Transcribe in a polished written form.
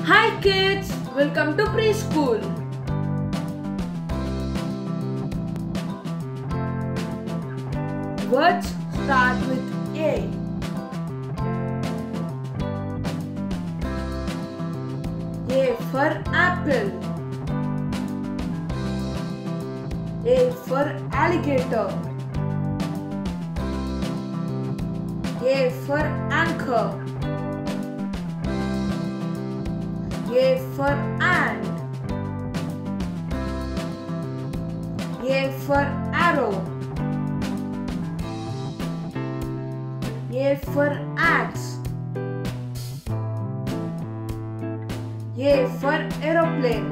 Hi kids, welcome to preschool. Words start with A. A for apple. A for alligator. A for anchor. A for ant. A for arrow. A for axe. A for aeroplane.